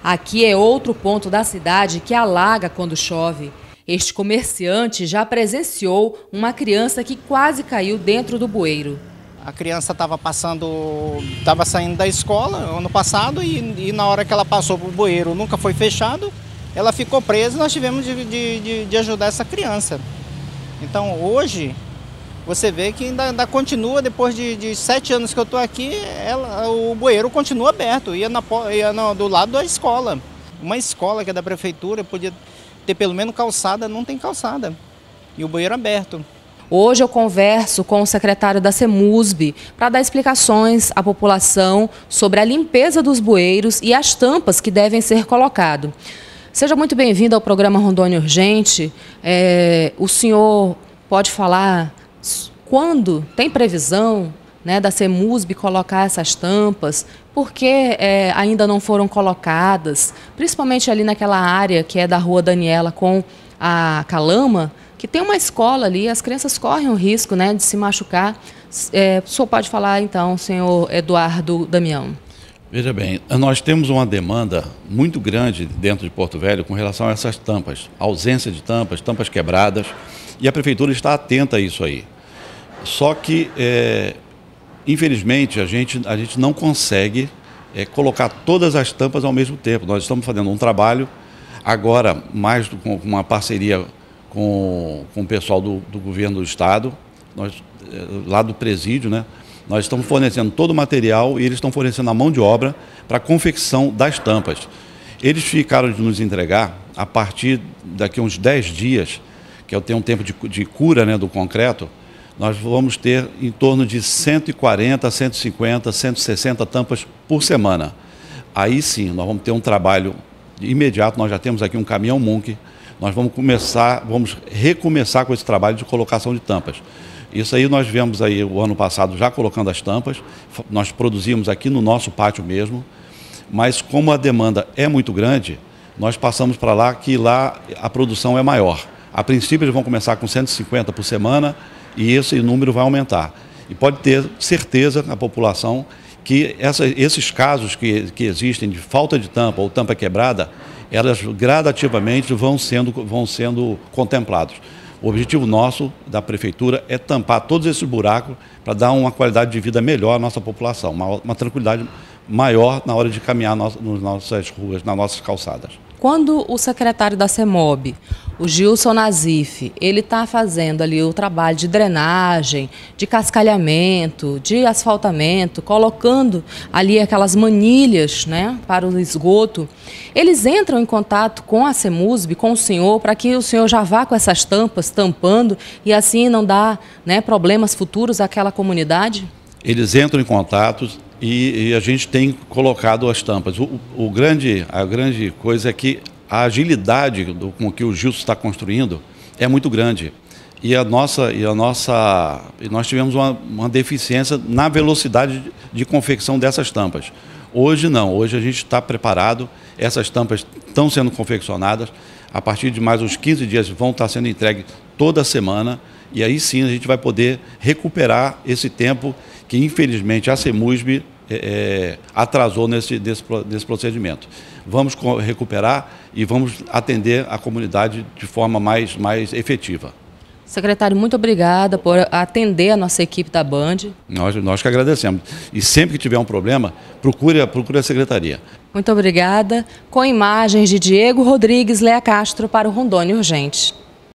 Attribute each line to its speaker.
Speaker 1: Aqui é outro ponto da cidade que alaga quando chove. Este comerciante já presenciou uma criança que quase caiu dentro do bueiro.
Speaker 2: A criança estava saindo da escola ano passado e na hora que ela passou para o bueiro nunca foi fechado, ela ficou presa e nós tivemos de ajudar essa criança. Então hoje você vê que ainda continua, depois de 7 anos que eu estou aqui, o bueiro continua aberto, ia do lado da escola. Uma escola que é da prefeitura podia ter pelo menos calçada, não tem calçada, e o bueiro aberto.
Speaker 1: Hoje eu converso com o secretário da CEMUSB para dar explicações à população sobre a limpeza dos bueiros e as tampas que devem ser colocadas. Seja muito bem-vindo ao programa Rondônia Urgente. O senhor pode falar quando tem previsão, né, da CEMUSB colocar essas tampas, por que ainda não foram colocadas, principalmente ali naquela área que é da Rua Daniela com a Calama, que tem uma escola ali, as crianças correm o risco, né, de se machucar. O senhor pode falar então, senhor Eduardo Damião?
Speaker 3: Veja bem, nós temos uma demanda muito grande dentro de Porto Velho com relação a essas tampas, ausência de tampas, tampas quebradas, e a prefeitura está atenta a isso aí. Só que, infelizmente, a gente não consegue colocar todas as tampas ao mesmo tempo. Nós estamos fazendo um trabalho, agora mais com uma parceria com o pessoal do governo do estado, lá do presídio, né? Nós estamos fornecendo todo o material e eles estão fornecendo a mão de obra para a confecção das tampas. Eles ficaram de nos entregar, a partir daqui a uns 10 dias, que eu tenho um tempo de cura, né, do concreto, nós vamos ter em torno de 140, 150, 160 tampas por semana. Aí sim, nós vamos ter um trabalho imediato, nós já temos aqui um caminhão Munk, nós vamos recomeçar com esse trabalho de colocação de tampas. Isso aí nós vemos aí o ano passado já colocando as tampas, nós produzimos aqui no nosso pátio mesmo, mas como a demanda é muito grande, nós passamos para lá que lá a produção é maior. A princípio eles vão começar com 150 por semana e esse número vai aumentar. E pode ter certeza a população que esses casos que existem de falta de tampa ou tampa quebrada, elas gradativamente vão sendo contemplados. O objetivo nosso, da prefeitura, é tampar todos esses buracos para dar uma qualidade de vida melhor à nossa população, uma tranquilidade maior na hora de caminhar nas nossas ruas, nas nossas calçadas.
Speaker 1: Quando o secretário da CEMOB, o Gilson Nazif, ele está fazendo ali o trabalho de drenagem, de cascalhamento, de asfaltamento, colocando ali aquelas manilhas, né, para o esgoto, eles entram em contato com a CEMUSB, com o senhor, para que o senhor já vá com essas tampas, tampando, e assim não dá, né, problemas futuros àquela comunidade? Eles entram em contato e a gente tem colocado as tampas. A grande coisa é que a agilidade com que o Gilson está construindo é muito grande. E nós tivemos uma deficiência na velocidade de confecção dessas tampas. Hoje não, hoje a gente está preparado, essas tampas estão sendo confeccionadas, a partir de mais uns 15 dias vão estar sendo entregues toda semana, e aí sim a gente vai poder recuperar esse tempo que infelizmente a CEMUSB atrasou nesse procedimento. Vamos recuperar e vamos atender a comunidade de forma mais efetiva. Secretário, muito obrigada por atender a nossa equipe da Band. Nós que agradecemos. E sempre que tiver um problema, procure a secretaria. Muito obrigada. Com imagens de Diego Rodrigues Lea Castro para o Rondônia Urgente.